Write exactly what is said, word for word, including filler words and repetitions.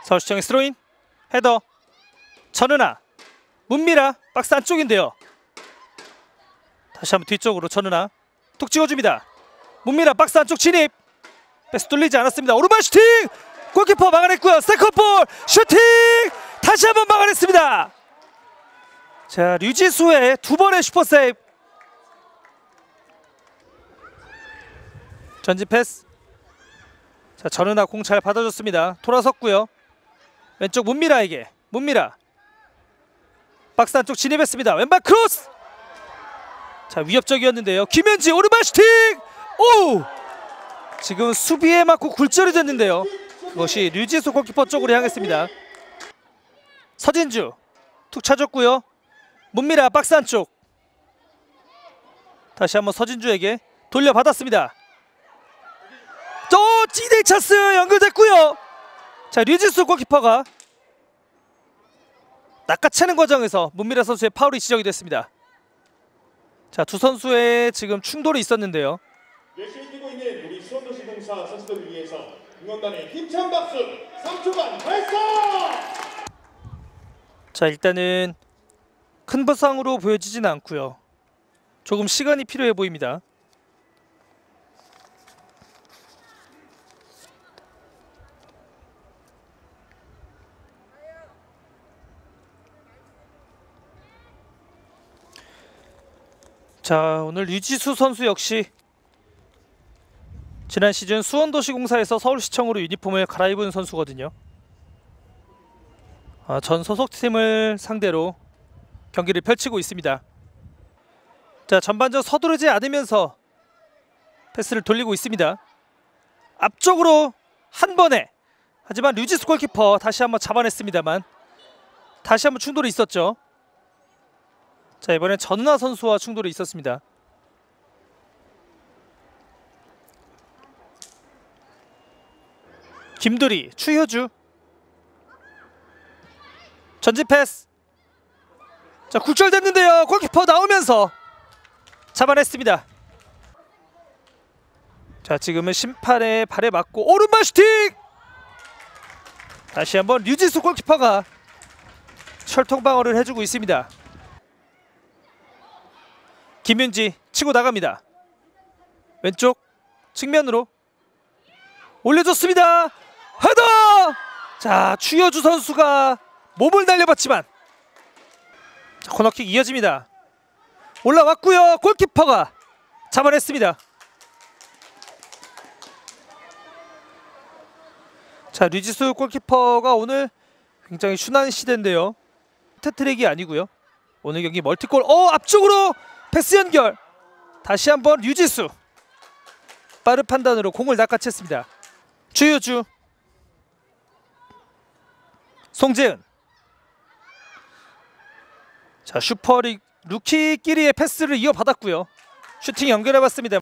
서울시청의 스로인 헤더 전은아 문미라 박스 안쪽인데요. 다시 한번 뒤쪽으로 전은아 툭 찍어줍니다. 문미라 박스 안쪽 진입. 패스 뚫리지 않았습니다. 오른발 슈팅! 골키퍼 막아냈고요. 세컨볼 슈팅! 다시 한번 막아냈습니다. 자, 류지수의 두 번의 슈퍼세이브. 전진 패스. 자, 전은아 공 잘 받아줬습니다. 돌아섰고요. 왼쪽 문미라에게 문미라 박스 안쪽 진입했습니다. 왼발 크로스. 자, 위협적이었는데요. 김현지 오른발 슈팅! 오! 지금 수비에 맞고 굴절이 됐는데요. 그것이 류지수 골키퍼 쪽으로 향했습니다. 서진주 툭 차줬고요. 문미라 박스 안쪽. 다시 한번 서진주에게 돌려받았습니다. 또 찌데이 찬스 연결됐고요. 자, 류지수 골키퍼가 낚아채는 과정에서 문미라 선수의 파울이 지적이 됐습니다. 자, 두 선수의 지금 충돌이 있었는데요. 열심히 뛰고 있는 우리 수원도시공사 선수들을 위해서 응원단의 힘찬 박수 삼 초간 발사! 자, 일단은 큰 부상으로 보여지지는 않고요. 조금 시간이 필요해 보입니다. 자, 오늘 류지수 선수 역시 지난 시즌 수원도시공사에서 서울시청으로 유니폼을 갈아입은 선수거든요. 아, 전 소속팀을 상대로 경기를 펼치고 있습니다. 자, 전반전 서두르지 않으면서 패스를 돌리고 있습니다. 앞쪽으로 한 번에. 하지만 류지수 골키퍼 다시 한번 잡아냈습니다만 다시 한번 충돌이 있었죠. 자, 이번엔 전은아 선수와 충돌이 있었습니다. 김두리, 추효주 전진 패스. 자, 굴절됐는데요. 골키퍼 나오면서 잡아냈습니다. 자, 지금은 심판의 발에 맞고 오른발 슈팅! 다시 한번 류지수 골키퍼가 철통방어를 해주고 있습니다. 김윤지 치고 나갑니다. 왼쪽 측면으로 올려줬습니다. 헤더! 자, 추효주 선수가 몸을 날려봤지만 자, 코너킥 이어집니다. 올라왔고요. 골키퍼가 잡아냈습니다. 자, 류지수 골키퍼가 오늘 굉장히 순한 시대인데요. 태트릭이 아니고요. 오늘 경기 멀티골. 어, 앞쪽으로 패스 연결. 다시 한번 류지수 빠른 판단으로 공을 낚아챘습니다. 추효주, 송재은. 자, 슈퍼리그 루키끼리의 패스를 이어받았고요. 슈팅 연결해봤습니다.